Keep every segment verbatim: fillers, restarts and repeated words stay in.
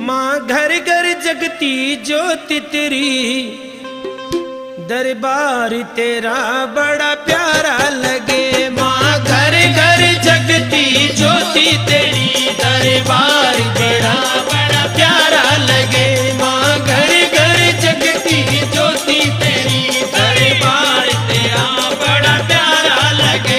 माँ घर घर जगती ज्योति तेरी, दरबार तेरा बड़ा प्यारा लगे। माँ घर घर जगती ज्योति तेरी, दरबार तेरा बड़ा प्यारा लगे। माँ घर घर जगती ज्योति तेरी, दरबार तेरा बड़ा प्यारा लगे।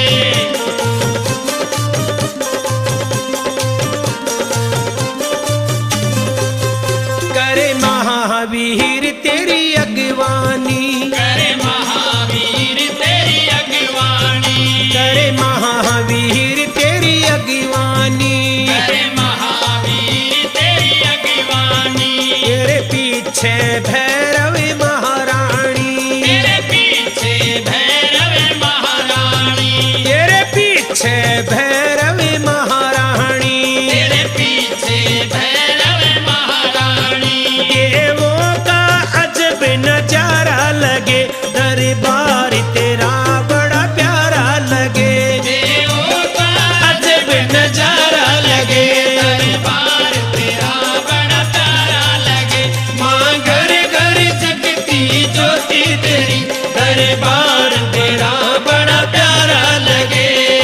करे महावीर तेरी अगवानी, करे महावीर तेरी अगवानी, करे महावीर तेरी अगवानी, करे महावीर तेरी अगवानी। तेरे पीछे भैरव महारानी, तेरे पीछे भैरव महारानी, तेरे पीछे भैरव महारानी, तेरे पीछे भैरव महारानी। देवों का अजब नजारा लगे, दरबार तेरा बड़ा प्यारा लगे। देवों का अजब नजारा लगे, दरबार तेरा बड़ा प्यारा लगे। माँ घर घर जगती ज्योति तेरी, दरबार तेरा बड़ा प्यारा लगे।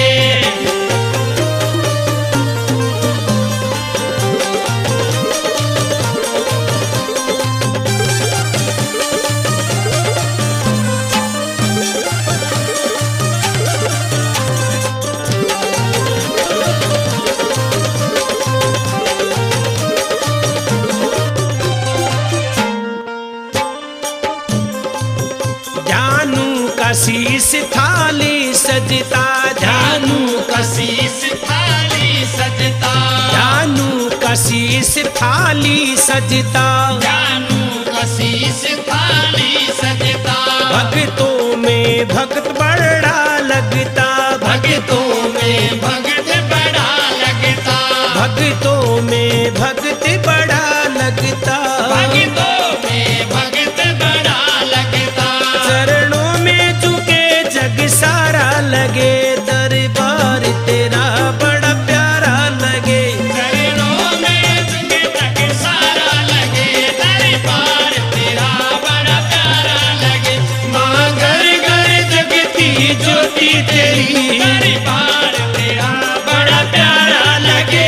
जानू का शीश थाली सजता, जानू का शीश थाली सजता, जानू का शीश थाली सजता, जानू का शीश थाली सजता। भक्तों में भक्त बड़ा लगता, भक्तों में भक्त बड़ा लगता, भक्तों में भक्त बड़ा लगता, भक्तों में भक्त बड़ा लगता। चरणों में झुके जग सारा लगे, दरबार तेरा बड़ा प्यारा लगे। चरणों में झुके जग सारा लगे, दरबार तेरा बड़ा प्यारा लगे। माँ घर घर जगती ज्योति तेरी, दरबार तेरा बड़ा प्यारा लगे।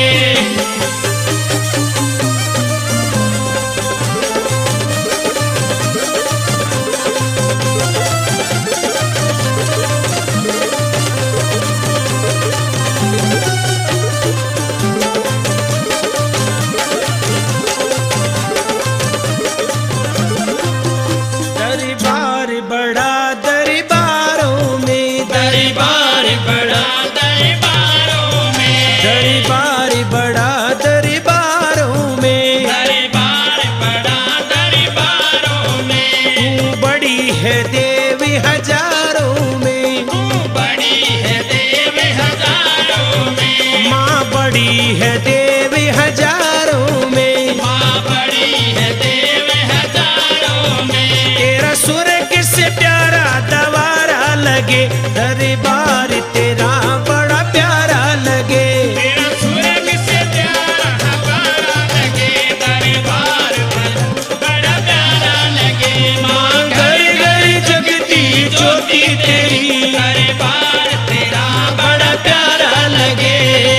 दरबार बड़ा दरबारों में, दरबार बड़ा दरबारों में, दरबार बड़ा दरबारों में, दरबार बड़ा दरबारों में। तू बड़ी है देवी हजारों में, तू बड़ी है देव हजारों में, माँ बड़ी है देवी हजारों में। माँ बड़ी है देव हजारों में। तेरा स्वर्ग से प्यारा दवारा लगे, दरबार तेरा बड़ा प्यारा लगे। तेरा स्वर्ग से प्यारा हमारा लगे, दरबार बड़ा प्यारा लगे। माँ घर घर जगती ज्योति तेरी, दरबार तेरा बड़ा प्यारा लगे।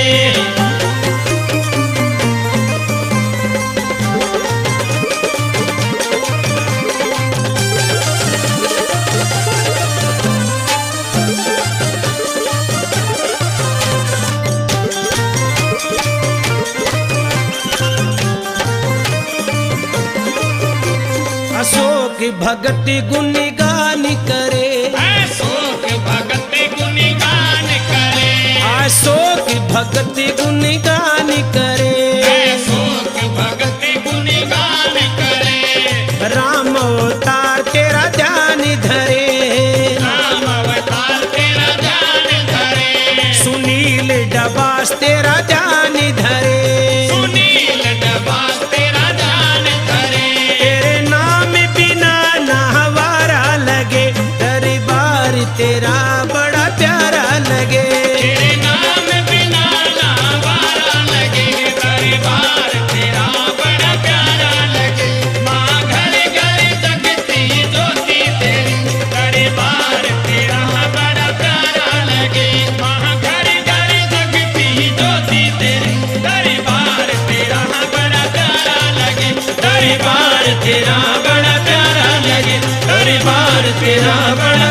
अशोक भगत गुणगान करे, अशोक भगत गुणगान करे, अशोक भगत गुणगान करे। अशोक भगत गुणगान करे। राम अवतार तेरा ध्यान धरे, राम अवतार तेरा ध्यान धरे। सुनील डबास तेरा ध्यान धरे। सुनील डबास तेरा ध्यान धरे। तेरे नाम बिना नहवारा लगे, दरबार तेरा बड़ा प्यारा लगे। तेरे नाम बिना ना वारा लगे, दरबार तेरा बड़ा प्यारा लगे, दरबार तेरा बड़ा